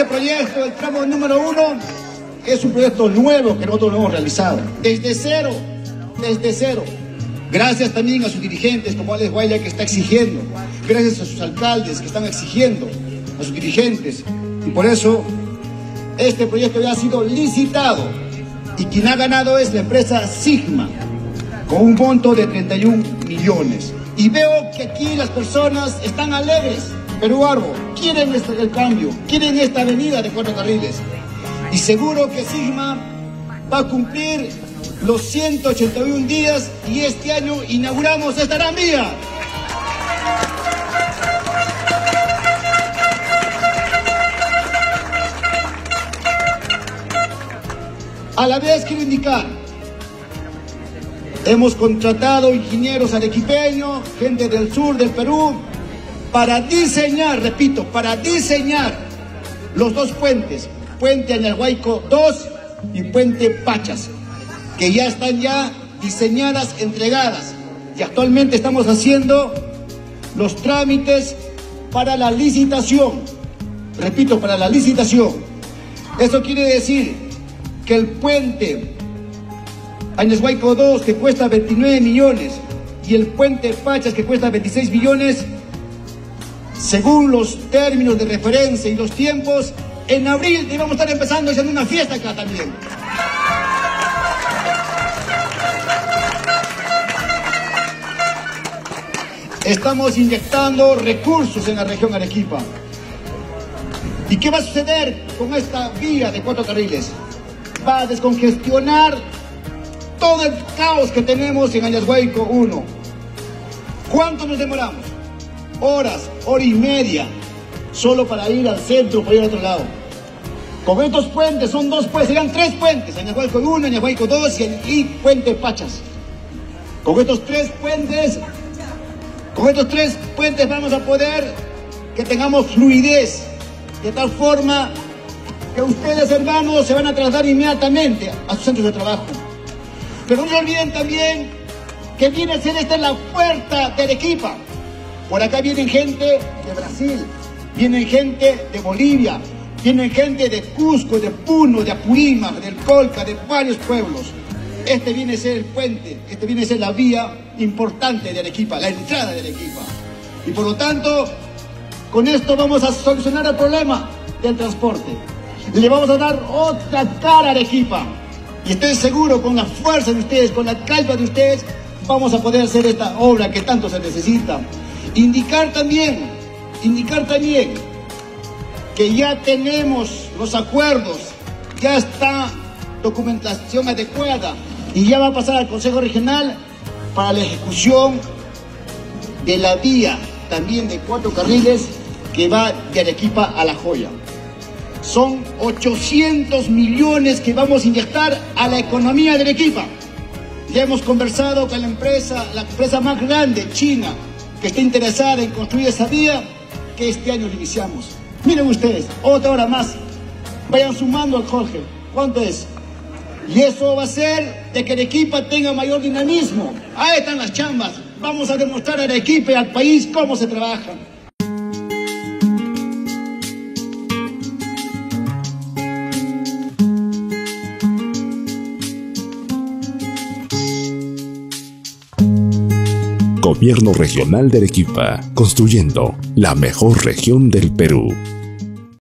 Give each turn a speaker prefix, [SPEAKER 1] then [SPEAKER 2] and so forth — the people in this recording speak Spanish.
[SPEAKER 1] Este proyecto, el tramo número 1, es un proyecto nuevo que nosotros lo hemos realizado. Desde cero. Gracias también a sus dirigentes, como Alex Guaya, que está exigiendo. Gracias a sus alcaldes, que están exigiendo. A sus dirigentes. Y por eso, este proyecto ya ha sido licitado. Y quien ha ganado es la empresa Sigma, con un monto de 31 millones. Y veo que aquí las personas están alegres. Perú Arbo, quieren el cambio, quieren esta avenida de 4 carriles. Y seguro que Sigma va a cumplir los 181 días y este año inauguramos esta gran vía. A la vez quiero indicar, hemos contratado ingenieros arequipeños, gente del sur del Perú, para diseñar, repito, para diseñar los dos puentes, Puente Añashuayco 2 y Puente Pachas, que ya están diseñadas, entregadas. Y actualmente estamos haciendo los trámites para la licitación. Repito, para la licitación. Eso quiere decir que el puente Añashuayco 2, que cuesta 29 millones, y el puente Pachas, que cuesta 26 millones, según los términos de referencia y los tiempos, en abril íbamos a estar empezando haciendo una fiesta acá también. Estamos inyectando recursos en la región Arequipa. ¿Y qué va a suceder con esta vía de 4 carriles? Va a descongestionar todo el caos que tenemos en Añashuayco 1. ¿Cuánto nos demoramos? Horas, hora y media, solo para ir al centro, para ir al otro lado. Con estos puentes, son 2 puentes, serían 3 puentes, Añashuayco 1, Añashuayco 2 y Puente Pachas. Con estos 3 puentes vamos a poder que tengamos fluidez, de tal forma que ustedes, hermanos, se van a trasladar inmediatamente a sus centros de trabajo. Pero no se olviden también que viene a ser esta la puerta de Arequipa. Por acá vienen gente de Brasil, vienen gente de Bolivia, vienen gente de Cusco, de Puno, de Apurímac, del Colca, de varios pueblos. Este viene a ser el puente, este viene a ser la vía importante de Arequipa, la entrada de Arequipa. Y por lo tanto, con esto vamos a solucionar el problema del transporte. Le vamos a dar otra cara a Arequipa. Y estoy seguro, con la fuerza de ustedes, con la calma de ustedes, vamos a poder hacer esta obra que tanto se necesita. Indicar también que ya tenemos los acuerdos, ya está documentación adecuada y ya va a pasar al Consejo Regional para la ejecución de la vía también de 4 carriles que va de Arequipa a La Joya. Son 800 millones que vamos a inyectar a la economía de Arequipa. Ya hemos conversado con la empresa más grande, China, que está interesada en construir esa vía, que este año lo iniciamos. Miren ustedes, otra hora más. Vayan sumando al Jorge. ¿Cuánto es? Y eso va a hacer de que Arequipa tenga mayor dinamismo. Ahí están las chambas. Vamos a demostrar a Arequipa y al país cómo se trabaja.
[SPEAKER 2] Gobierno Regional de Arequipa, construyendo la mejor región del Perú.